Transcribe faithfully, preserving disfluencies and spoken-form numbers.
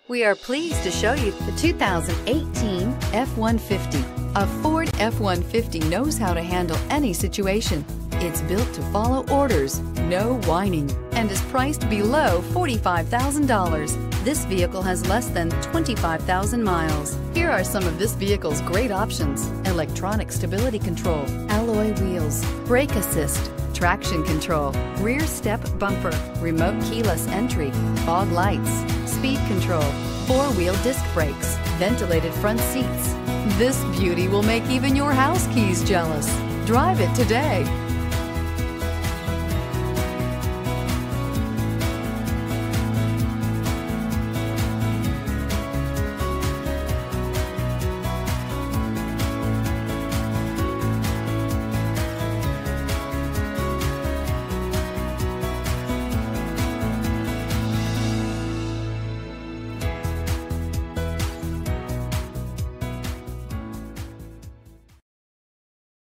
We are pleased to show you the two thousand eighteen F one fifty. A Ford F one fifty knows how to handle any situation. It's built to follow orders, no whining, and is priced below forty-five thousand dollars. This vehicle has less than twenty-five thousand miles. Here are some of this vehicle's great options: electronic stability control, alloy wheels, brake assist, traction control, rear step bumper, remote keyless entry, fog lights, speed control, four-wheel disc brakes, ventilated front seats. This beauty will make even your house keys jealous. Drive it today.